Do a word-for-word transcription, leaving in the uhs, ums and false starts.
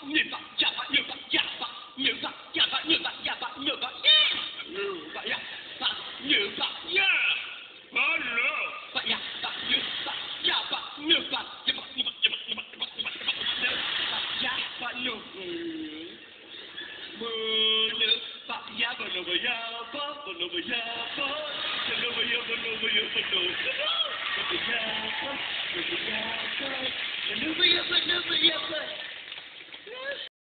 như vậy, dạ vậy, như vậy, dạ vậy, như vậy, dạ vậy, như vậy, dạ vậy, như vậy, yeah. Như vậy, dạ vậy, như vậy, yeah. Hello. Vậy, dạ vậy, như vậy, dạ vậy, như vậy, như vậy, như vậy, như vậy, như vậy, như vậy, như vậy, như vậy, như vậy, dạ vậy, như Mơ Vậy, dạ vậy, như vậy, dạ vậy, như vậy, dạ vậy, như vậy, như vậy, như vậy, như vậy, như vậy, như vậy, như vậy, như vậy,